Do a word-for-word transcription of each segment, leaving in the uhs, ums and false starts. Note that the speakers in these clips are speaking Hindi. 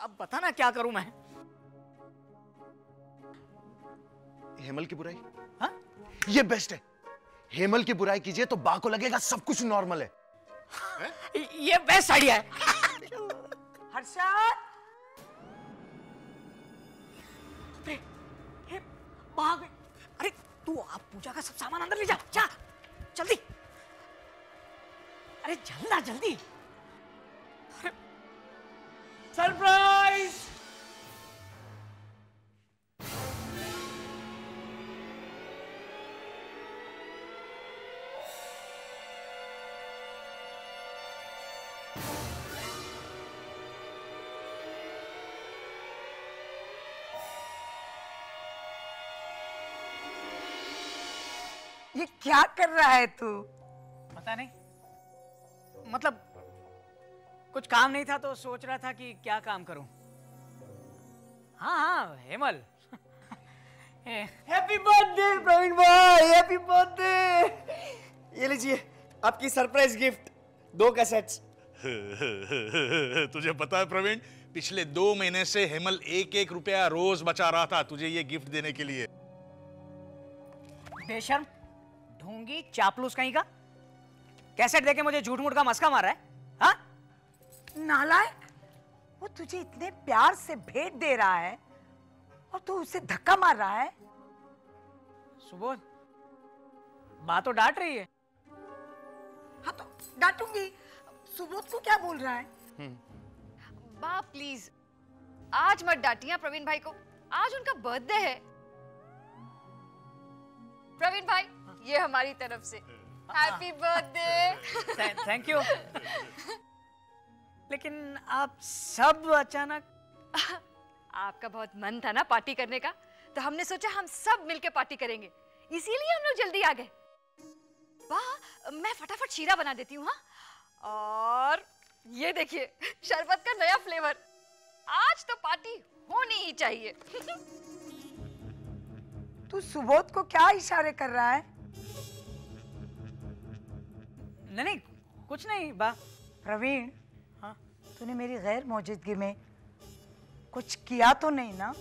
अब बता ना क्या करूं मैं। हेमल की बुराई? हाँ? ये बेस्ट है। हेमल की बुराई कीजिए तो बा को लगेगा सब कुछ नॉर्मल है। ये बेस्ट आइडिया है। हर्षद, भाग। अरे तू आप पूजा का सब सामान अंदर ले जा, जा जल्दी। अरे जल्दा जल्दी। सरप्राइज। ये क्या कर रहा है तू? पता नहीं, मतलब कुछ काम नहीं था तो सोच रहा था कि क्या काम करूं। हाँ हाँ हेमल। हैप्पी बर्थडे प्रवीण भाई, हैप्पी बर्थडे। ये लीजिए आपकी सरप्राइज गिफ्ट, दो कैसेट्स। तुझे पता है प्रवीण, पिछले दो महीने से हेमल एक एक रुपया रोज बचा रहा था तुझे ये गिफ्ट देने के लिए। बेशर्म, ढोंगी, चापलूस कहीं का। कैसेट देके मुझे झूठ मूठ का मस्का मार रहा है। हाँ? नालायक, वो तुझे इतने प्यार से भेंट दे रहा है और तू उसे धक्का मार रहा है। सुबोध, बात तो डांट रही है। हाँ तो डांटूंगी। सुबोध को क्या बोल रहा है? बाप प्लीज आज मत डांटिए प्रवीण भाई को, आज उनका बर्थडे है। प्रवीण भाई ये हमारी तरफ से हैप्पी बर्थडे। Thank you. लेकिन आप सब अचानक। आपका बहुत मन था ना पार्टी करने का, तो हमने सोचा हम सब मिलके पार्टी करेंगे, इसीलिए हम लोग जल्दी आ गए। वाह, मैं फटाफट शीरा बना देती हूँ। हाँ, और ये देखिए शरबत का नया फ्लेवर। आज तो पार्टी होनी ही चाहिए। तू सुबोध को क्या इशारे कर रहा है? नहीं नहीं कुछ नहीं बा। प्रवीण, हाँ? तूने मेरी गैर मौजूदगी में कुछ किया तो नहीं ना?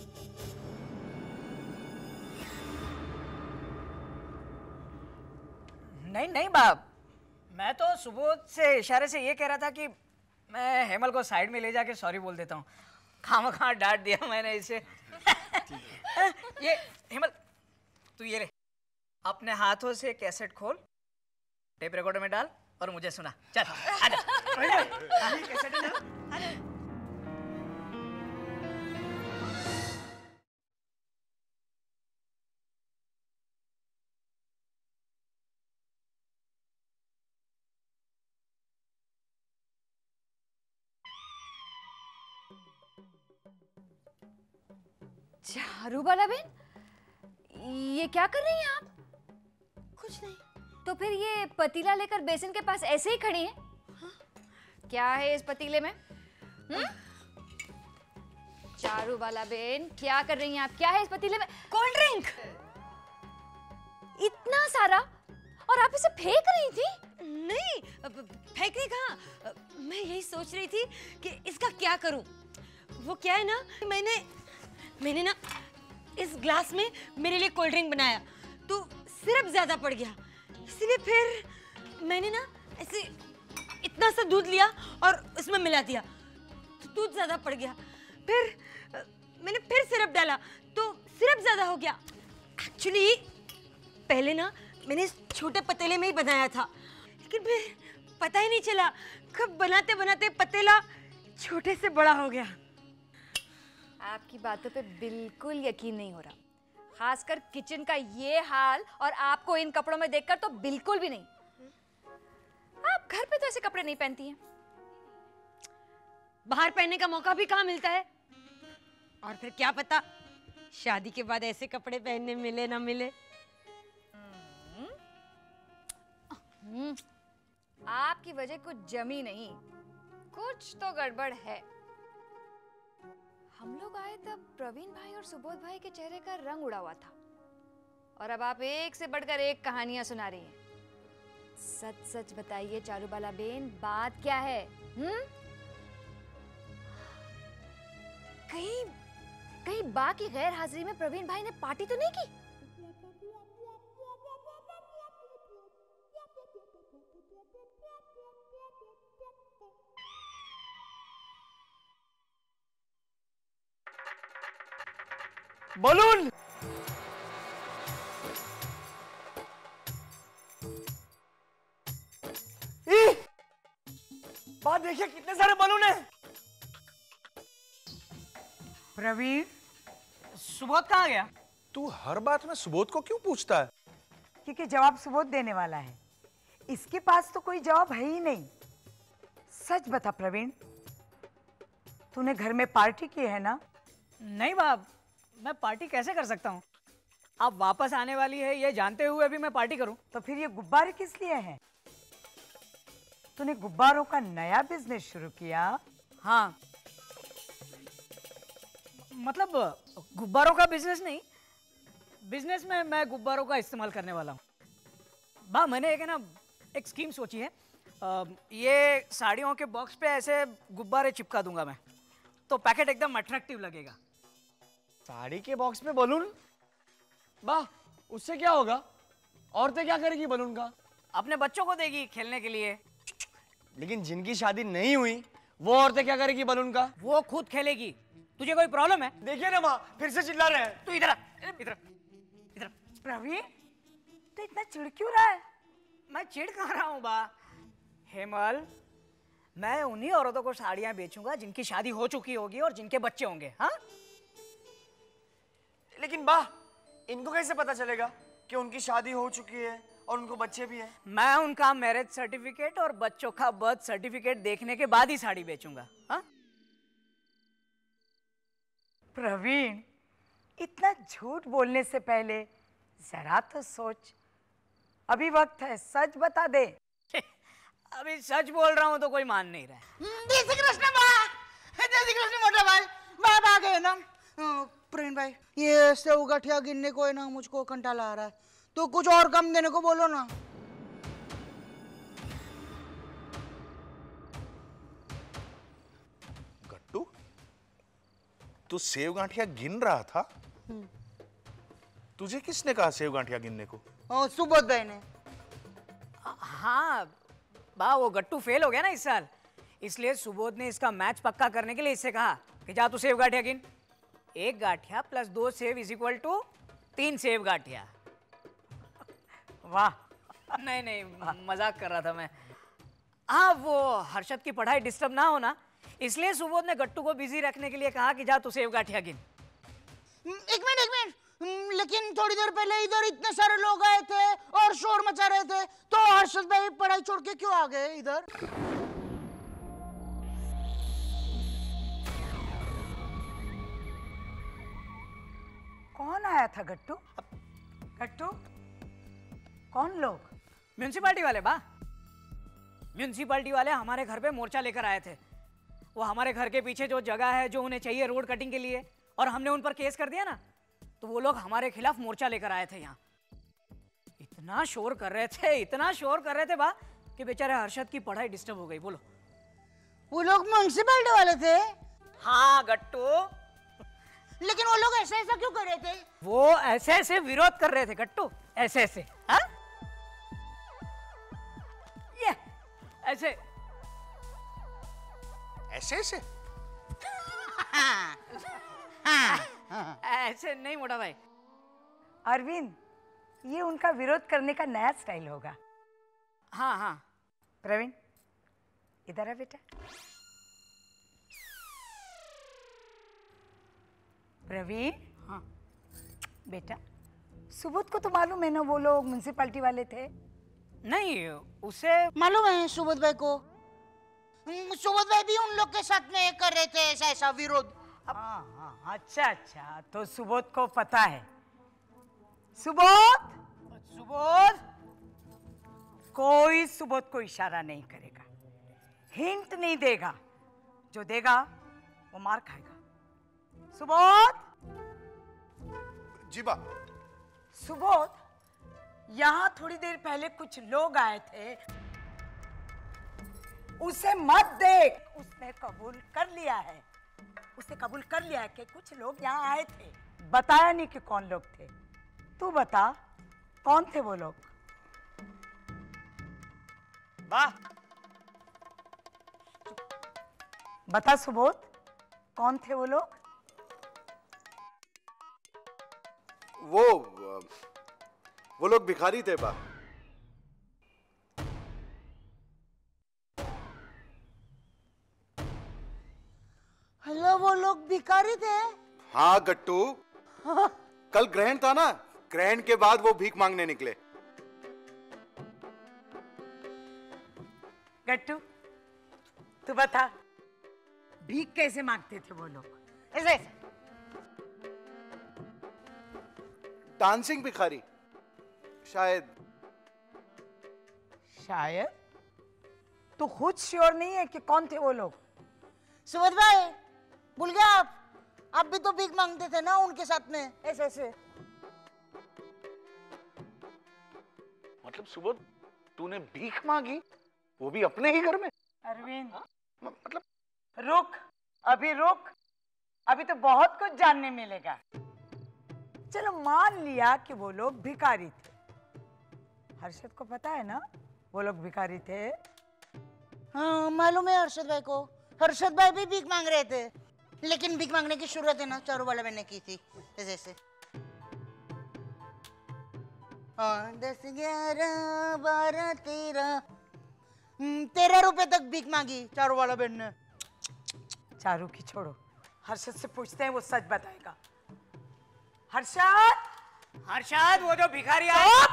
नहीं नहीं बाप, मैं तो सुबोध से इशारे से ये कह रहा था कि मैं हेमल को साइड में ले जाके सॉरी बोल देता हूँ। खामखा डांट दिया मैंने इसे। ये हेमल तू ये ले, अपने हाथों से कैसेट खोल, टेप रिकॉर्डर में डाल और मुझे सुना। चल आजा। ये कैसेट है ना? आजा। चारूबाला बेन, ये क्या कर रही हैं आप? कुछ नहीं। तो फिर ये पतीला लेकर बेसिन के पास ऐसे ही खड़ी हैं? हाँ? क्या है इस पतीले में? हम्म? चारूबाला बेन, क्या कर रही हैं आप? क्या है इस पतीले में? Cold drink. इतना सारा, और आप इसे फेंक रही थी? नहीं, फेंक रही कहाँ, मैं यही सोच रही थी कि इसका क्या करूं। वो क्या है ना, मैंने मैंने ना इस ग्लास में मेरे लिए कोल्ड ड्रिंक बनाया तो सिरप ज्यादा पड़ गया, इसलिए फिर मैंने ना ऐसे इतना सा दूध लिया और उसमें मिला दिया तो दूध ज्यादा पड़ गया। फिर मैंने फिर सिरप डाला तो सिरप ज्यादा हो गया। एक्चुअली पहले ना मैंने इस छोटे पतीले में ही बनाया था, लेकिन फिर पता ही नहीं चला कब बनाते बनाते पतीला छोटे से बड़ा हो गया। आपकी बातों पे बिल्कुल यकीन नहीं हो रहा, खासकर किचन का ये हाल, और आपको इन कपड़ों में देखकर तो बिल्कुल भी नहीं। आप घर पे तो ऐसे कपड़े नहीं पहनती हैं। बाहर पहनने का मौका भी कहाँ मिलता है, और फिर क्या पता शादी के बाद ऐसे कपड़े पहनने मिले ना मिले। हम्म, आपकी वजह कुछ जमी नहीं, कुछ तो गड़बड़ है। हम लोग आए तब प्रवीण भाई और सुबोध भाई के चेहरे का रंग उड़ा हुआ था, और अब आप एक से बढ़कर एक कहानियां सुना रही हैं। सच सच बताइए चारूबाला बेन, बात क्या है? हम्म? बा की गैर हाजिरी में प्रवीण भाई ने पार्टी तो नहीं की? बलून! बात देखिए कितने सारे बलून हैं। प्रवीण, सुबोध कहाँ गया? तू हर बात में सुबोध को क्यों पूछता है? क्योंकि जवाब सुबोध देने वाला है। इसके पास तो कोई जवाब है ही नहीं। सच बता प्रवीण, तूने घर में पार्टी की है ना? नहीं बाप, मैं पार्टी कैसे कर सकता हूँ? आप वापस आने वाली है ये जानते हुए भी मैं पार्टी करूँ? तो फिर ये गुब्बारे किस लिए हैं? तूने गुब्बारों का नया बिजनेस शुरू किया? हाँ, मतलब गुब्बारों का बिजनेस नहीं, बिजनेस में मैं गुब्बारों का इस्तेमाल करने वाला हूँ। बा मैंने एक है ना एक स्कीम सोची है। आ, ये साड़ियों के बॉक्स पे ऐसे गुब्बारे चिपका दूंगा मैं, तो पैकेट एकदम अट्रैक्टिव लगेगा। साड़ी के बॉक्स में बलून? वाह, उससे क्या होगा? औरतें क्या करेगी बलून का? अपने बच्चों को देगी खेलने के लिए। लेकिन जिनकी शादी नहीं हुई वो औरतें क्या करेगी बलून का? वो खुद खेलेगी। तुझे कोई प्रॉब्लम है? देखिए ना माँ, फिर से चिल्ला रहे हैं। तू इधर आ, इधर इधर। प्रवीण, तो इतना चिढ़ क्यों रहा है? मैं चिढ़ कहाँ रहा हूँ बा? हेमल, मैं उन्हीं औरतों को साड़ियाँ बेचूंगा जिनकी शादी हो चुकी होगी और जिनके बच्चे होंगे। हाँ, लेकिन बा, इनको कैसे पता चलेगा कि उनकी शादी हो चुकी है और उनको बच्चे भी हैं? मैं उनका मैरिज सर्टिफिकेट और बच्चों का बर्थ सर्टिफिकेट देखने के बाद ही साड़ी बेचूंगा। हाँ? प्रवीण, इतना झूठ बोलने से पहले जरा तो सोच। अभी वक्त है, सच बता दे। अभी सच बोल रहा हूँ तो कोई मान नहीं रहा है। जय श्री कृष्ण बा, जय श्री कृष्ण मोटा भाई। बात आ गए ना प्रवीण भाई, ये सेव गठिया गिनने को है ना मुझको कंटाला आ रहा है, तो कुछ और कम देने को बोलो ना। गट्टू, तू सेव गांठिया गिन रहा था? तुझे किसने कहा सेव गांठिया गिनने को? ओ, सुबोध भाई ने। हाँ बा, वो गट्टू फेल हो गया ना इस साल, इसलिए सुबोध ने इसका मैच पक्का करने के लिए इससे कहा कि जा तू सेव गांठिया गिन। एक गांठिया प्लस दो सेव इज इक्वल टू तीन सेव गांठिया। वाह। नहीं नहीं, मजाक कर रहा था मैं। हाँ, वो हर्षद की पढ़ाई डिस्टर्ब ना होना, इसलिए सुबोध ने गट्टू को बिजी रखने के लिए कहा कि जा तू सेव गांठिया गिन। एक मिनट एक मिनट, लेकिन थोड़ी देर पहले इधर इतने सारे लोग आए थे और शोर मचा रहे थे, तो हर्षद भाई पढ़ाई छोड़ के क्यों आ गए इधर? कौन आया था गट्टू? गट्टू, कौन लोग? म्यूनसिपालिटी वाले बा, म्यूनसिपालिटी वाले हमारे घर पे मोर्चा लेकर आए थे। वो हमारे घर के पीछे जो जगह है जो उन्हें चाहिए रोड कटिंग के लिए, और हमने उन पर केस कर दिया ना, तो वो लोग हमारे खिलाफ मोर्चा लेकर आए थे यहाँ। इतना शोर कर रहे थे, इतना शोर कर रहे थे बा कि बेचारे हर्षद की पढ़ाई डिस्टर्ब हो गई। बोलो। वो लोग म्युनिसिपैलिटी वाले थे? हाँ गट्टू, लेकिन वो लोग ऐसा ऐसा क्यों कर रहे थे? वो ऐसे ऐसे विरोध कर रहे थे गट्टू, ऐसे ऐसे। हाँ, ये ऐसे ऐसे ऐसे ऐसे नहीं मोटा भाई। अरविंद, ये उनका विरोध करने का नया स्टाइल होगा। हाँ हाँ। प्रवीण, इधर आ बेटा। प्रवीण, हाँ बेटा, सुबोध को तो मालूम है ना वो लोग म्युनिसिपैलिटी वाले थे? नहीं, उसे मालूम है सुबोध भाई को। हम्म, सुबोध भाई भी उन लोग के साथ में कर रहे थे ऐसा ऐसा विरोध। हाँ हाँ, अच्छा अच्छा, तो सुबोध को पता है। सुबोध, सुबोध, कोई सुबोध को इशारा नहीं करेगा, हिंट नहीं देगा। जो देगा वो मार खाएगा। सुबोध, जी बा। सुबोध, यहां थोड़ी देर पहले कुछ लोग आए थे, उसे मत देख। उसने कबूल कर लिया है, उसने कबूल कर लिया है कि कुछ लोग यहाँ आए थे, बताया नहीं कि कौन लोग थे। तू बता कौन थे वो लोग? वाह, बता सुबोध, कौन थे वो लोग? वो वो लोग भिखारी थे बा। हेलो, वो लोग भिखारी थे? हाँ गट्टू, कल ग्रहण था ना, ग्रहण के बाद वो भीख मांगने निकले। गट्टू तू बता, भीख कैसे मांगते थे वो लोग? ऐसे ऐसे। डांसिंग भिखारी शायद। शायद? तू खुद श्योर नहीं है कि कौन थे वो लोग? सुबोध भाई, भूल गया आप? आप भी तो भीख मांगते थे ना उनके साथ में, ऐसे ऐसे। मतलब सुबोध, तूने भीख मांगी, वो भी अपने ही घर में? अरविंद मतलब रुक, अभी रुक, अभी तो बहुत कुछ जानने मिलेगा। चलो मान लिया कि वो लोग भिखारी थे। हर्षद को पता है ना वो लोग भिखारी थे? हाँ मालूम है हर्षद भाई को। हर्षद भाई भी भीख मांग रहे थे, लेकिन भीख मांगने की शुरुआत है ना चारों वाला मैंने की थी, ऐसे ऐसे। हाँ, दस ग्यारह बारह तेरह तेरह रुपए तक भीख मांगी चारों वाला बहन ने। चारू की छोड़ो, हर्षद से पूछते हैं, वो सच बताएगा। हर्षद, हर्षद, वो जो भिखारी आए।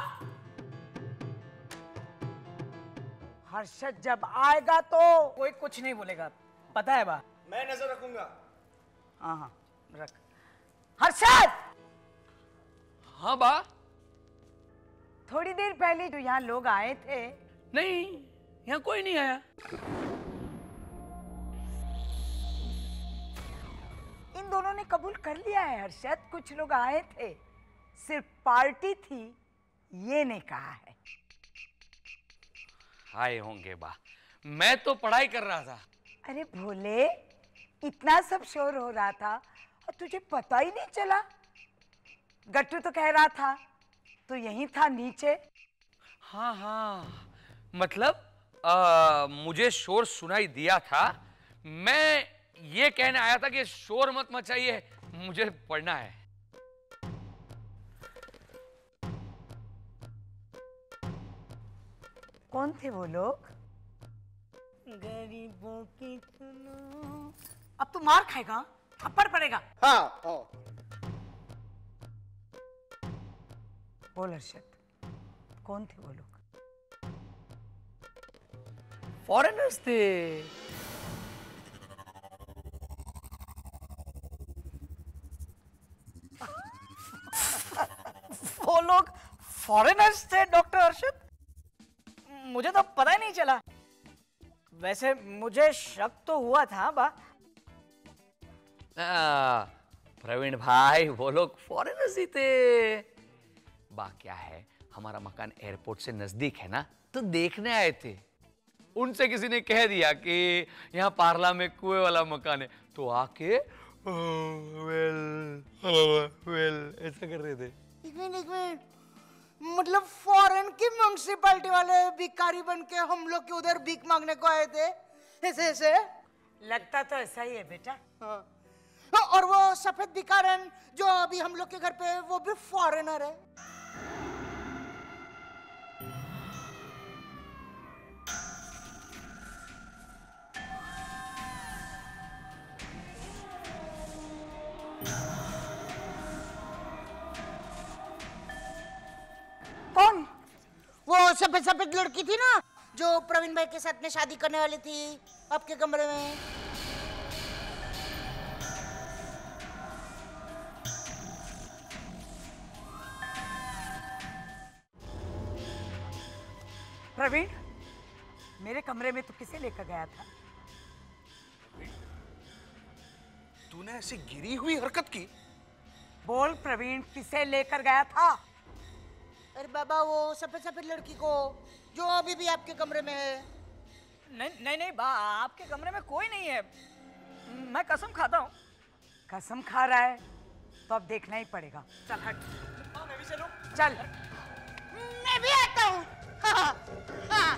हर्षद जब आएगा तो कोई कुछ नहीं बोलेगा, पता है बा। मैं नजर रखूंगा। हाँ हाँ रख। हर्षद! हाँ बा। थोड़ी देर पहले जो यहाँ लोग आए थे। नहीं, यहाँ कोई नहीं आया। इन दोनों ने कबूल कर लिया है हर्षद, कुछ लोग आए थे, सिर्फ पार्टी थी ये नहीं कहा है। आए होंगे बा, मैं तो पढ़ाई कर रहा था। अरे भोले, इतना सब शोर हो रहा था और तुझे पता ही नहीं चला? गट्टू तो कह रहा था तो यहीं था नीचे। हाँ हाँ, मतलब आ, मुझे शोर सुनाई दिया था। मैं ये कहने आया था कि शोर मत मचाइए, मुझे पढ़ना है। कौन थे वो लोग? गरीबों की सुनो। अब तू मार खाएगा, थप्पड़ पड़ेगा। हाँ, हाँ। बोल हर्षद, कौन थे वो लोग? फॉरेनर्स थे। वो लोग फॉरेनर्स थे डॉक्टर हर्षद? मुझे तो पता ही नहीं चला। वैसे मुझे शक तो हुआ था बा। आ, प्रवीण भाई, वो लोग फॉरेनर्स ही थे। बा क्या है, हमारा मकान एयरपोर्ट से नजदीक है ना, तो देखने आए थे। उनसे किसी ने कह दिया कि यहाँ पार्ला में कुएं वाला मकान है, तो आके वेल वेल ऐसा कर रहे थे। एक मिनट एक मिनट, मतलब फॉरेन की म्युनिसिपैलिटी वाले भिखारी बन के हम लोग के उधर भीख मांगने को आए थे, ऐसे ऐसे? लगता तो ऐसा ही है बेटा। हाँ। और वो सफेद भिखारन जो अभी हम लोग के घर पे है, वो भी फॉरेनर है। कौन? वो सफेद सफेद लड़की थी ना जो प्रवीण भाई के साथ में शादी करने वाली थी आपके कमरे में। प्रवीण, मेरे कमरे में तू किसे लेकर गया था? तूने ऐसी गिरी हुई हरकत की? बोल प्रवीण, किसे लेकर गया था? अरे बाबा, वो सफेद सफेद लड़की को जो अभी भी आपके कमरे में है। नहीं नहीं नहीं बा, आपके कमरे में कोई नहीं है, मैं कसम खाता हूँ। कसम खा रहा है तो अब देखना ही पड़ेगा। चल हट। हाँ, मैं भी चलूं? चल। मैं भी आता हूँ। हाँ, हाँ।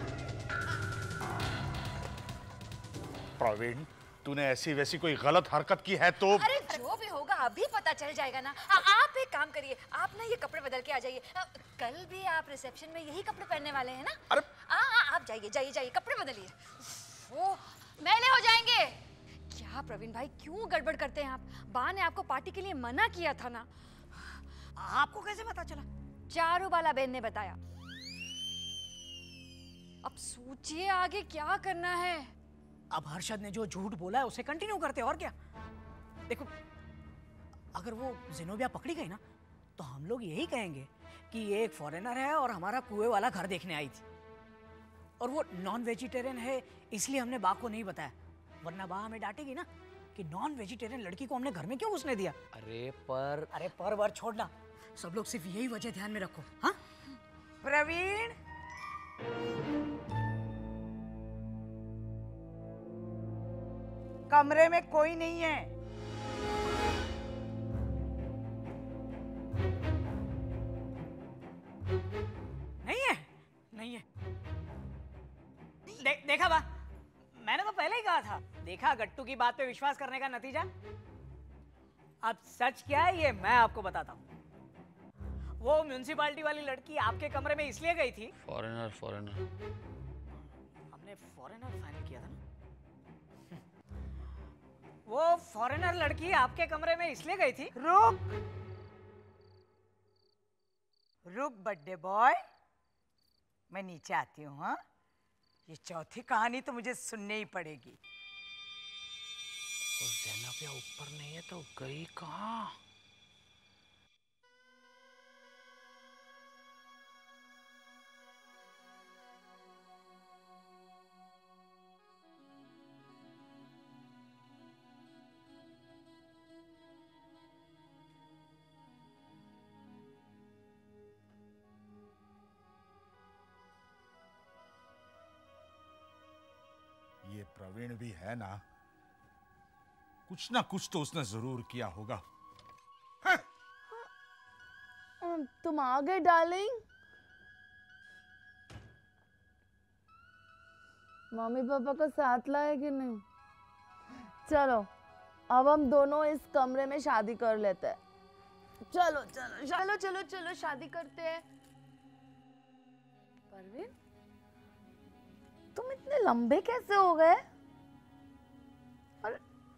प्रवीण, तूने ऐसी वैसी कोई गलत हरकत की है तो? अरे जो भी होगा अभी पता चल जाएगा ना। आ, आप एक काम करिए, आप ना ये कपड़े बदल के आ जाइए। आ, कल भी आप रिसेप्शन में यही कपड़े पहनने वाले हैं ना? अरे आ, आ, आप जाइए जाइए जाइए, कपड़े बदलिए। वो मैले हो जाएंगे। क्या प्रवीण भाई क्यों गड़बड़ करते हैं आप? बा ने आपको पार्टी के लिए मना किया था ना। आपको कैसे पता चला? चारू बाला बहन ने बताया। अब सोचिए आगे क्या करना है। अब हर्षद ने जो झूठ बोला है उसे कंटिन्यू करते, और क्या। देखो, अगर वो जिनोबिया पकड़ी गई ना तो हम लोग यही कहेंगे कि ये एक फॉरेनर है और हमारा कुएं वाला घर देखने आई थी, और वो नॉन वेजिटेरियन है इसलिए हमने बा को नहीं बताया, वरना बा हमें डांटेगी ना कि नॉन वेजिटेरियन लड़की को हमने घर में क्यों घुसने दिया। अरे पर अरे पर वर छोड़ना, सब लोग सिर्फ यही वजह ध्यान में रखो। हाँ प्रवीण, कमरे में कोई नहीं है। नहीं है, नहीं है। दे, देखा बा, मैंने तो पहले ही कहा था। देखा गट्टू की बात पे विश्वास करने का नतीजा। अब सच क्या है ये मैं आपको बताता हूँ। वो म्युनिसिपालिटी वाली लड़की आपके कमरे में इसलिए गई थी, फॉरेनर फॉरेनर हमने फॉरेनर फाइनल किया था ना। वो फॉरेनर लड़की आपके कमरे में इसलिए गई थी। रुक रुक बर्थडे बॉय, मैं नीचे आती हूँ। हाँ, ये चौथी कहानी तो मुझे सुननी ही पड़ेगी। ज़ेनबिया ऊपर नहीं है तो गई कहाँ? ये प्रवीण भी है ना, कुछ ना कुछ तो उसने जरूर किया होगा। तुम आ गए डार्लिंग। मम्मी पापा को साथ लाए कि नहीं? चलो अब हम दोनों इस कमरे में शादी कर लेते हैं। चलो चलो चलो चलो चलो शादी करते हैं। परवीन, तुम इतने लंबे कैसे हो गए? और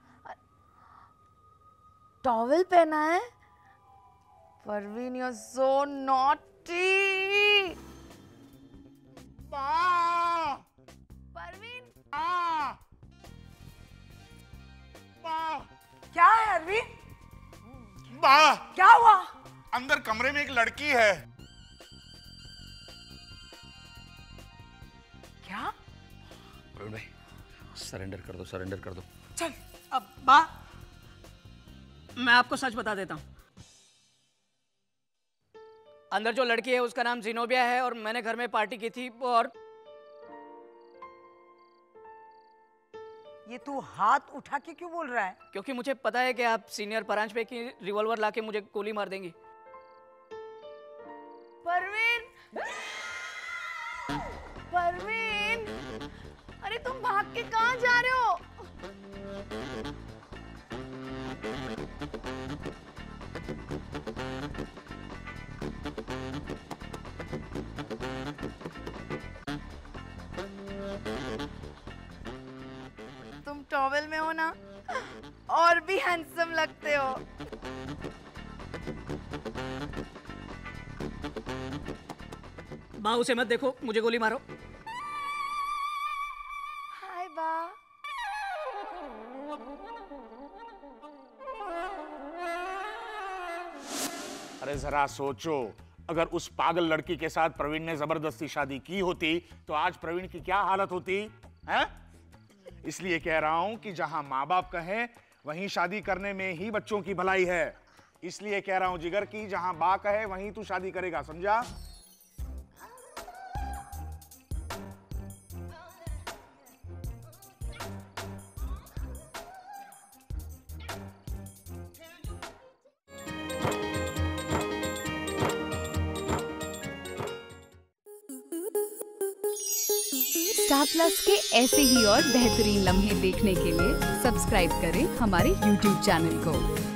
टॉवेल पहना है? Parveen, you are so naughty. Parveen, क्या है अरविंद? बा, क्या हुआ? अंदर कमरे में एक लड़की है। क्या? प्रवीण भाई, सरेंडर कर दो, सरेंडर कर दो। चल अब बा, मैं आपको सच बता देता हूँ। अंदर जो लड़की है उसका नाम जिनोबिया है, और मैंने घर में पार्टी की थी। और ये तू हाथ उठा के क्यों बोल रहा है? क्योंकि मुझे पता है कि आप सीनियर परांज पे की रिवॉल्वर लाके मुझे गोली मार देंगी। परवीन, परवीन, अरे तुम भाग के कहाँ जा रहे हो? तुम टॉवेल में हो ना, और भी हैंडसम लगते हो। बा, उसे मत देखो, मुझे गोली मारो। हाय बा। अरे जरा सोचो, अगर उस पागल लड़की के साथ प्रवीण ने जबरदस्ती शादी की होती तो आज प्रवीण की क्या हालत होती है? इसलिए कह रहा हूं कि जहां माँ बाप कहें वहीं शादी करने में ही बच्चों की भलाई है। इसलिए कह रहा हूं जिगर की, जहां बा कहे वहीं तू शादी करेगा, समझा? स्टार प्लस के ऐसे ही और बेहतरीन लम्हे देखने के लिए सब्सक्राइब करें हमारे यूट्यूब चैनल को।